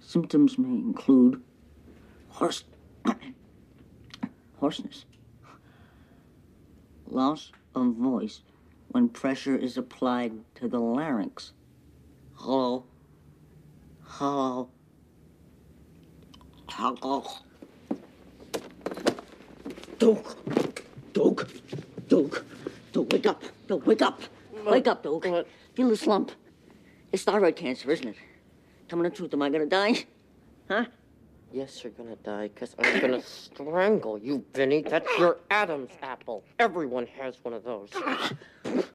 Symptoms may include hoarseness, loss of voice when pressure is applied to the larynx. Hello. Hello. Hello. Doug, wake up. Doug, wake up. Wake up, Doug. Feel the slump. It's thyroid cancer, isn't it? Tell me the truth, am I gonna die? Huh? Yes, you're gonna die, because I'm gonna strangle you, Vinnie. That's your Adam's apple. Everyone has one of those.